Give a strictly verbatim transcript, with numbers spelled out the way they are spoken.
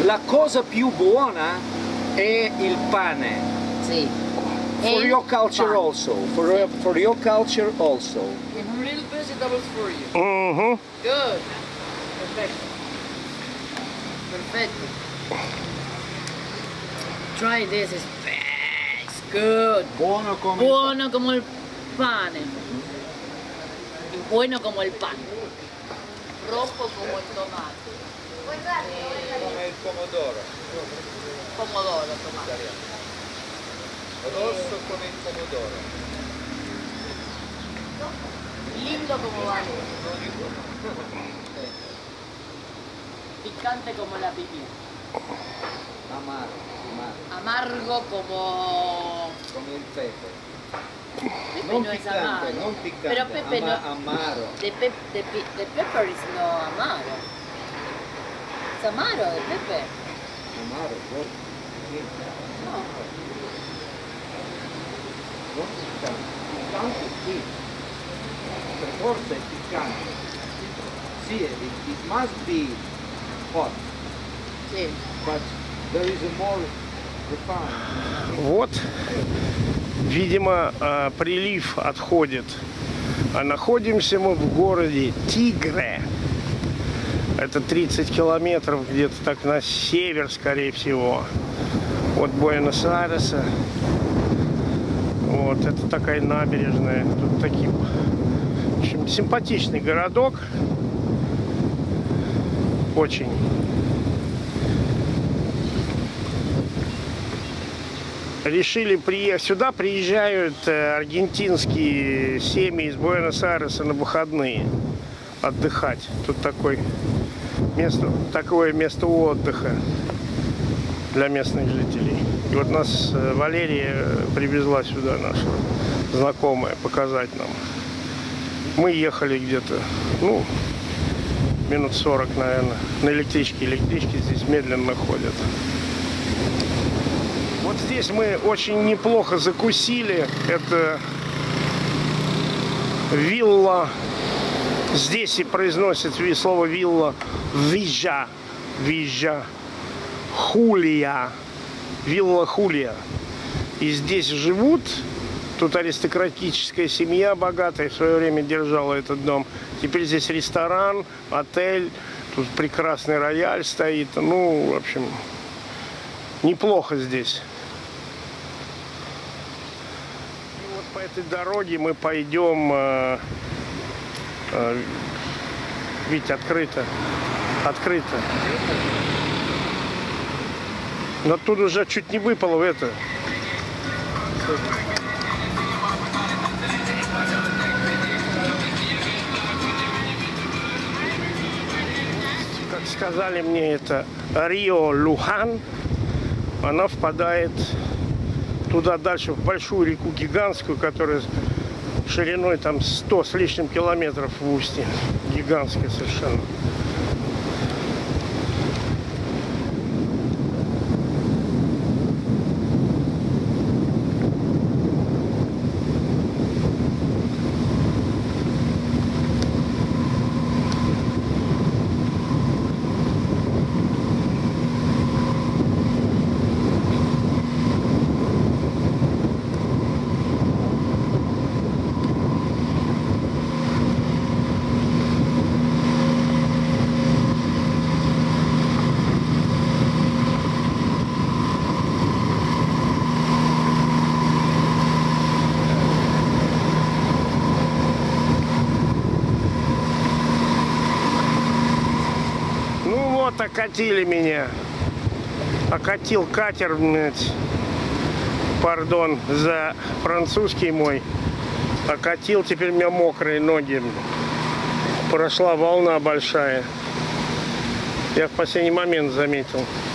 la cosa più buona è il pane. Sì. For E your culture pane. also. For, your- for your culture also. And little vegetables for you. Угу. Good. Perfecto. Perfecto. Try this. It's, it's good. Buono come Buono como el pane. Y bueno como el pan. Rojo como el tomate. come il pomodoro. Pomodoro, tomate. Rosso come il pomodoro. Lindo como vale. Picante como la piña. Amaro, amaro. Amargo como... Come il pepe. Pepe Non no es picante, amargo. non picante. Pero Pepe ama- no... amaro. The, pep, the, pi- the pepper is no amaro. It's amaro, the pepper. Amaro, buono. Sì. No. Non piccante. Piccante sì. Per forza è piccante. Sì, it, it must be hot, Sí. but there is a more refined. Вот, видимо, а, прилив отходит. А находимся мы в городе Тигре. Это тридцать километров где-то так на север, скорее всего, от Буэнос-Айреса. Вот, это такая набережная. Тут такие, в общем, симпатичный городок. Очень. Решили приехать. Сюда приезжают э, аргентинские семьи из Буэнос-Айреса на выходные отдыхать. Тут такой место, такое место отдыха для местных жителей. И вот нас э, Валерия привезла сюда, наша знакомая, показать нам. Мы ехали где-то, ну, минут сорок, наверное, на электричке. Электрички здесь медленно ходят. Вот здесь мы очень неплохо закусили. Это вилла. Здесь и произносится слово вилла Вижа. Вижа. Хулия. Вилла Хулия. И здесь живут. Тут аристократическая семья богатая в свое время держала этот дом. Теперь здесь ресторан, отель. Тут прекрасный рояль стоит. Ну, в общем, неплохо здесь. И вот по этой дороге мы пойдем. Э, э, видите, открыто. Открыто. Но тут уже чуть не выпало в это. Как сказали мне, это Рио Лухан. Она впадает туда дальше, в большую реку гигантскую, которая шириной там сто с лишним километров в устье. Гигантская совершенно. Вот окатили меня. Окатил катер, блядь. Пардон за французский мой. Окатил, теперь у меня мокрые ноги. Прошла волна большая. Я в последний момент заметил.